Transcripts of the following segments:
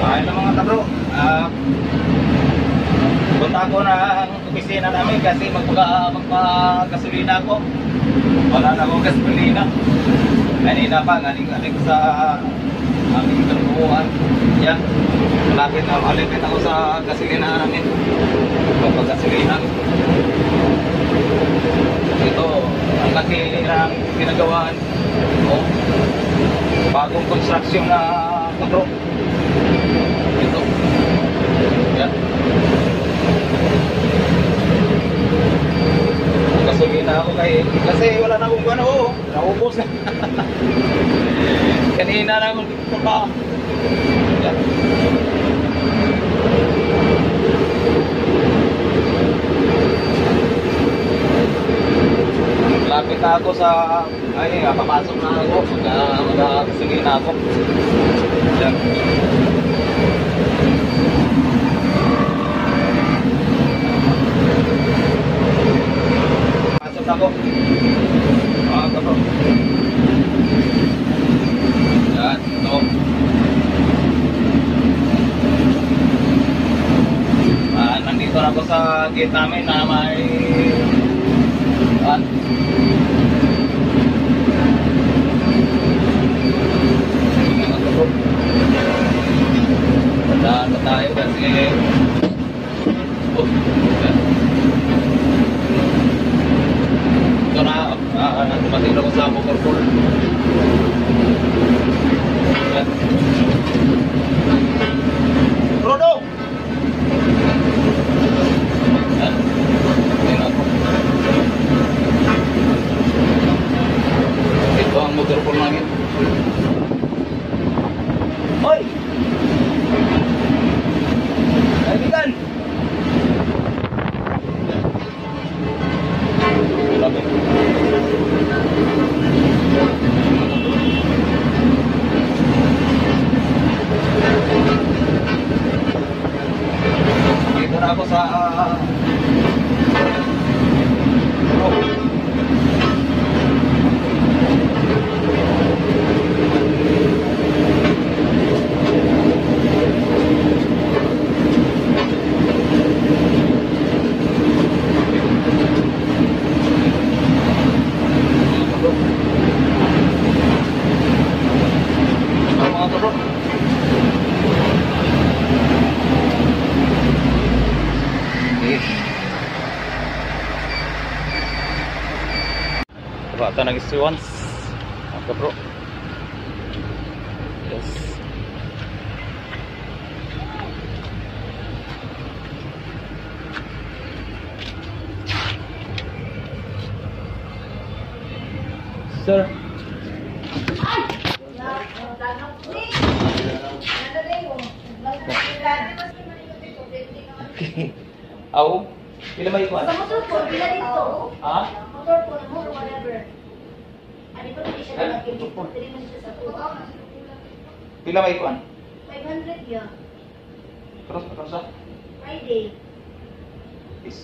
Ayun na mga kabro, punta ko ng opisina namin kasi magpagasolina ako. Wala na akong gasolina. Kanina pa, galing sa aming trabuhan. Yan, malapit ako sa gasolina namin. Magpagasolina. Ito, ang laki ng ginagawaan. Bagong construction na kabro. Ito. Yan. Gasolina ako kasi wala na akong ano, naubos na. Kanina na akong dito pa. Yan. Lapit na ako sa, papasok na ako, mag-gasolina ako. Yan. Ako. Kabro. Yan, ito. Nandito na ako sa gate namin na may Tandaan na tayo kasi ito na, dumating ako sa Motorpool. Rodo! Ito ang Motorpool namin. Hoy! Kaibigan! Dito na ako sa bata nag-issuance mga bro. Yes. Sir. Aw, pila may kuan? Sa motor po, pila dito. Ha? Motor po, motor whatever. Ano po hindi siya nagkikip po, dili mo siya sa tuwa. Pila may kuan? 500 ya. Terus sa Friday. is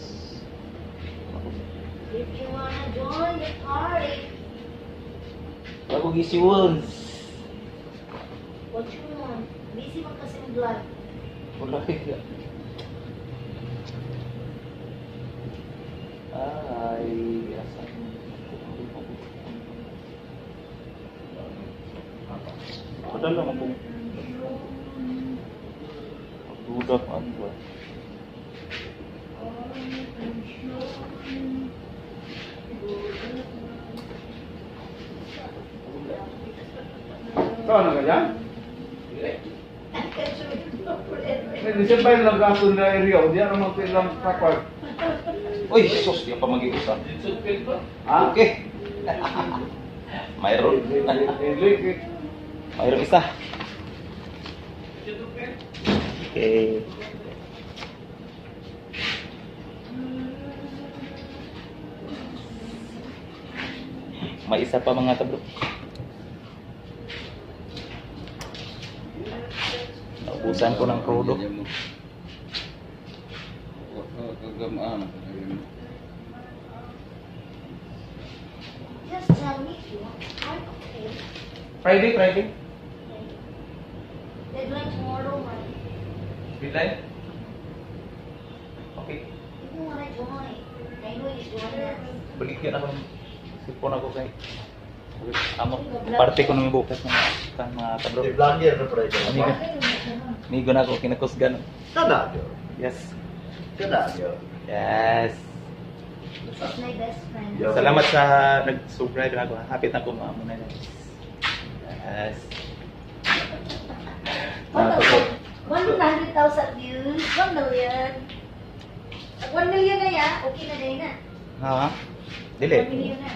If you wanna join the party, bago gisiwons. what you want? Busy man kasi ang vlog. Wala kaya. Ay, asa. Padahal naman po. Magdudak man ba? Saan na kaya? Hindi siya ba yung nag-asun na area? Hindi ako magpilang kapag. Uy, sus, yung pamag-iusan. Ha? Okay. Mayroon. Mayroon isa. Okay. May isa pa mga tablo. Naubusan ko ng crudo. Just tell me if you want. I'm okay. Friday. Deadline tomorrow, man. Bilay? Okay. Kung wala joy. I know you joy. Baligyan ako ng sipon ako kay amo parte ko nung bukas ng mga kabro. Di vlogger na pala ito. Amigo na ako kinakusgan. Kada yun. Yes. Kada yun. Yes. She's my best friend. Yo. Salamat sa nag-subscribe na ako. Hapit na ko muna na. Yes. 100,000 views. 1 million. 1 million na yan. Okay na din na. Ha? 1 Dili. million na.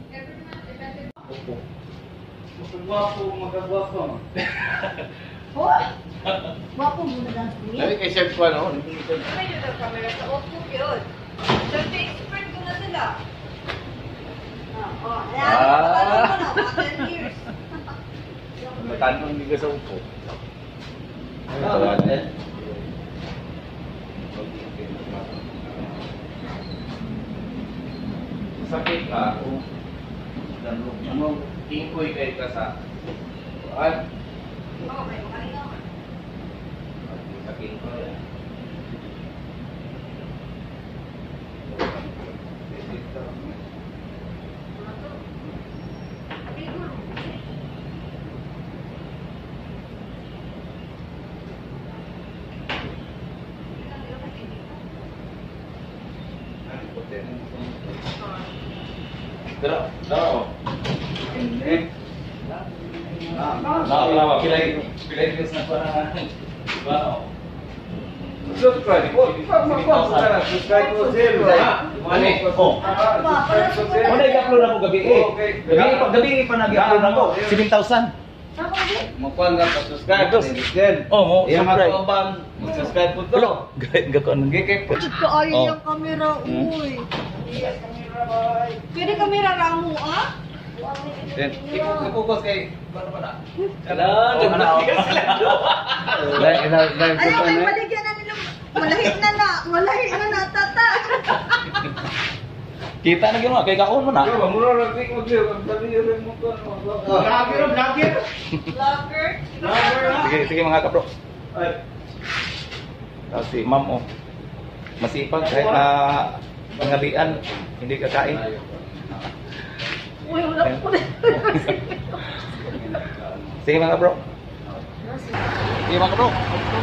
Magagwapo, magagwapo. Oh! Wapo mo na lang Sabi kuya. kay Chef ko ano? Ano yun ang camera sa Oppo yun? Sabi, expert ko na sila. Oh, Alam mo na, mga 10 years. Matanong hindi ka sa upo. Sakit ka kung ano, tingkoy kay ka sa at Oo, may mga ino. sakit ko yan. Daro. Pilay views na para wow. Subscribe po. Subscribe po sila. Mani. Oh. Subscribe Una i-upload ako gabi eh. Okay. Gabi pa nag-upload ako. 7,000. Makuha ka pa-subscribe. Then, Oh, mo. yung mga Subscribe. kaubang, mag-subscribe po to. Hello. Gako nang Gikik po. Kaayo Oh. yung camera, uy. Pwede camera ramo, ah? Then, ipokus kay Barbara. Hello. Live Ayaw po kayo na. paligyan na nila. Malahi na tata. Kita na gino kay gako mo na. Yo, mura lang tingog niyo. Ang dali rin mo to. Vlogger, vlogger. Vlogger. Sige mga kapro. Ay, Kasi ma'am oh. Masipag kahit na pangalian hindi kakain. Uy, wala po na. Sige mga bro. Sige mga bro.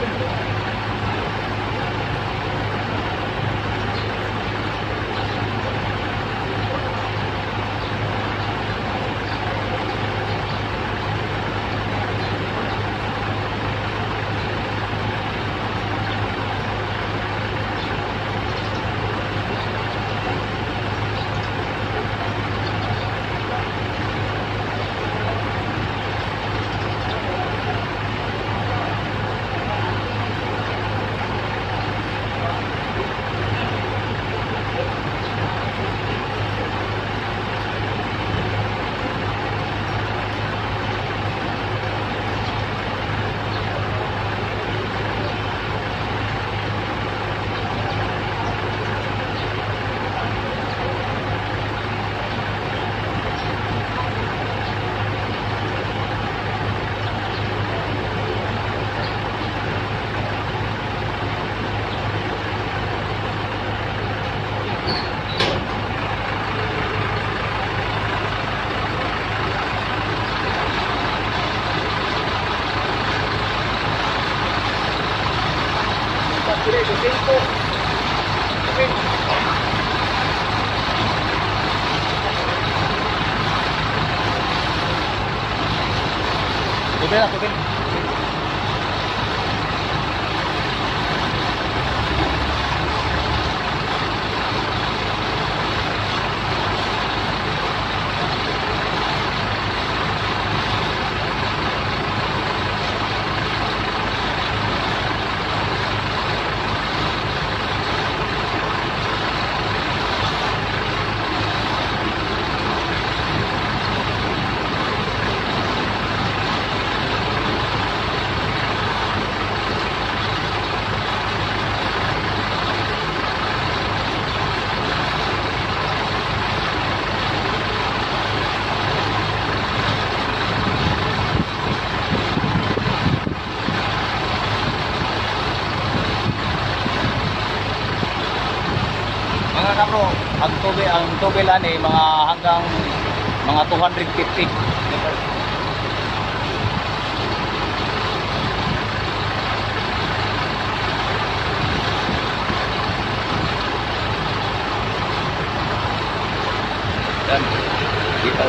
Tubig na, tubig. mga kabro, ang tubig lang eh, mga hanggang mga 250 meter. Dan dito.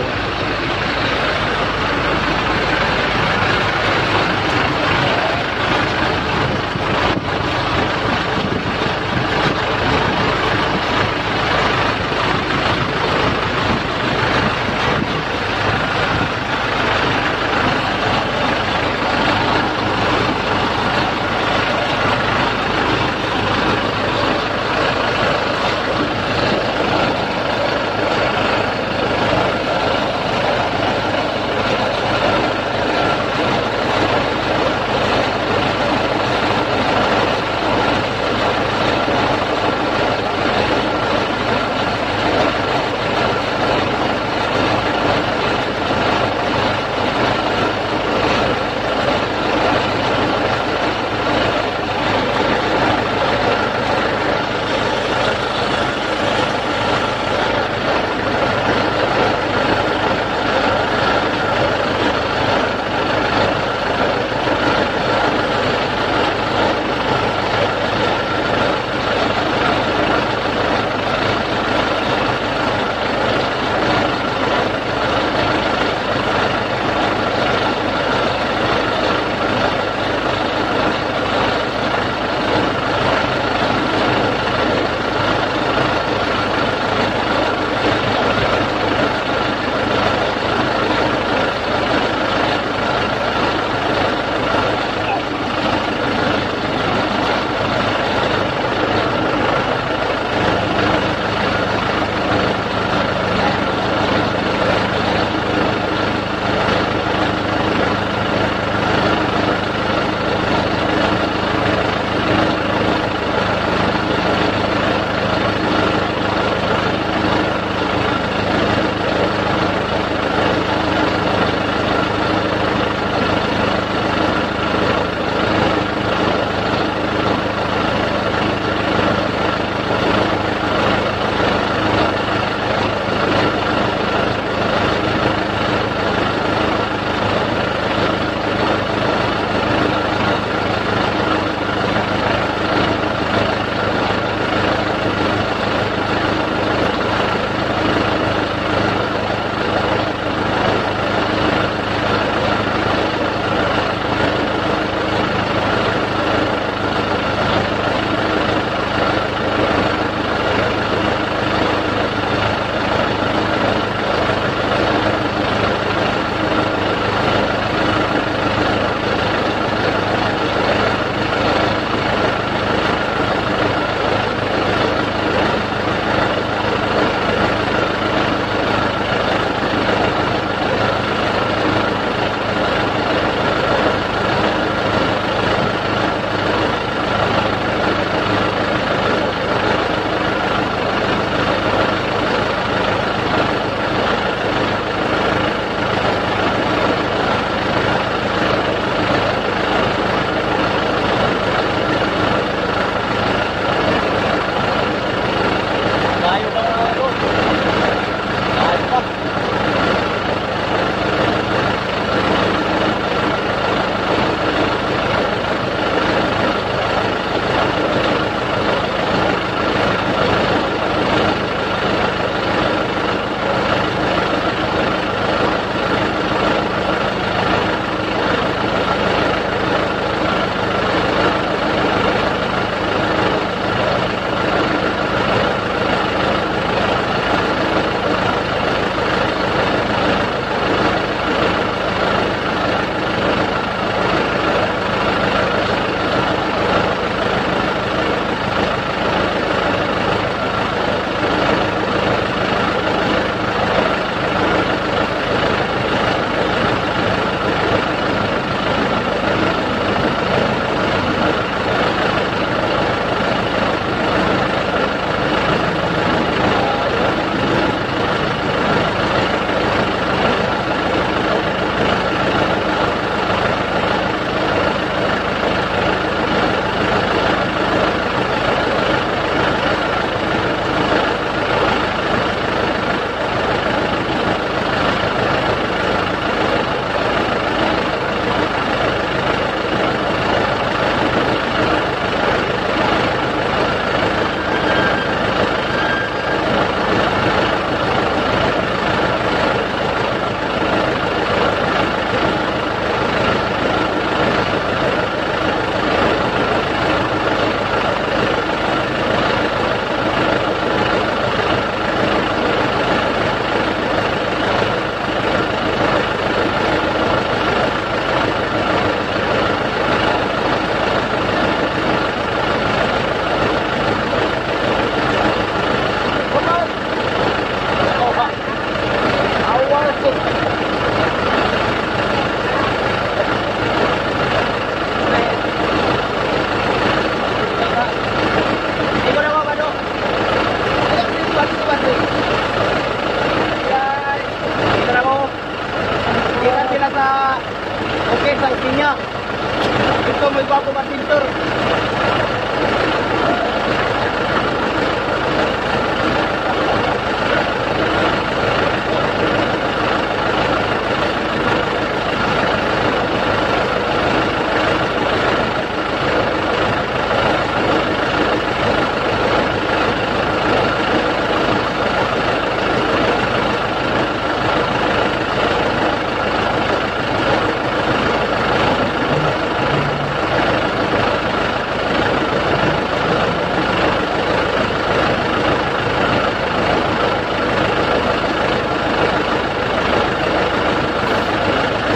may gwapo ba pintor?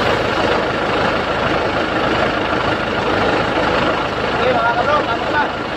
Okay, mga kabro, tapos na.